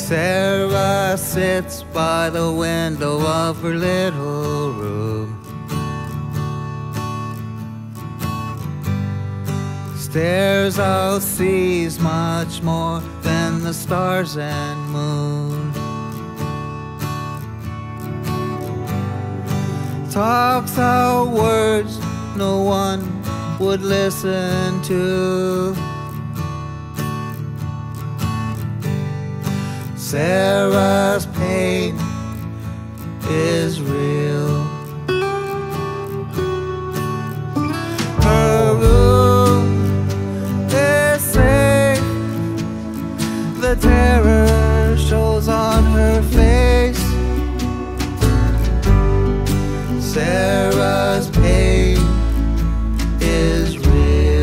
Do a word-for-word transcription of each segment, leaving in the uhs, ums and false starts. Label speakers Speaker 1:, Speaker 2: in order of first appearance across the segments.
Speaker 1: Sarah sits by the window of her little room, stares out, sees much more than the stars and moon, talks out words no one would listen to. Sarah's pain is real. Her room is safe. The terror shows on her face. Sarah's pain is real.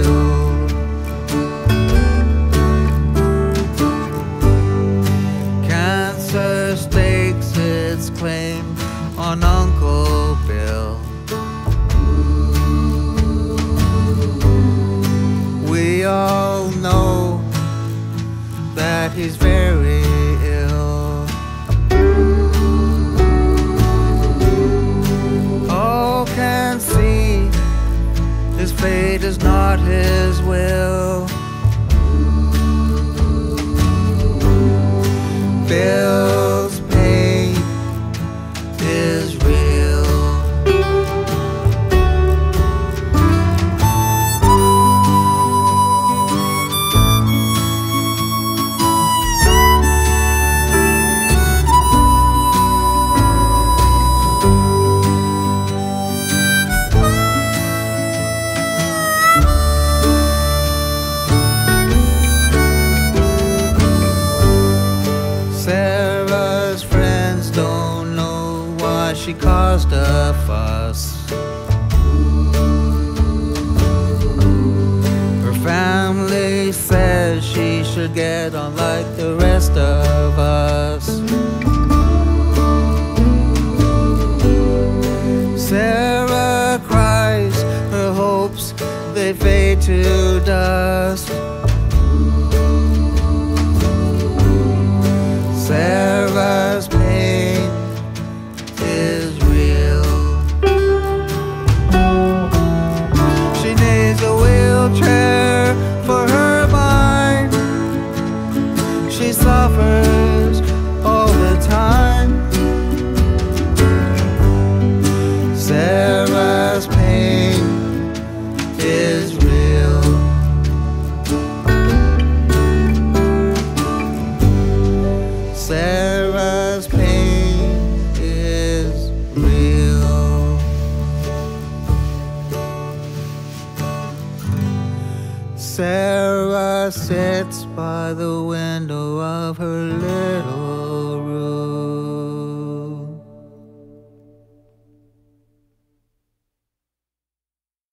Speaker 1: Cancer stakes its claim on Uncle Bill. We all know that he's very ill. All can see his fate is not his will. Bill's pain is real. Sarah's friends don't know why she caused a fuss. Her family says she should get on like the rest of us. Sarah cries, her hopes they fade to dust. Sarah's pain is real. She needs a wheelchair for her mind. She suffers all the time. Sarah's pain is real. Sarah's pain is real. Sarah sits by the window of her little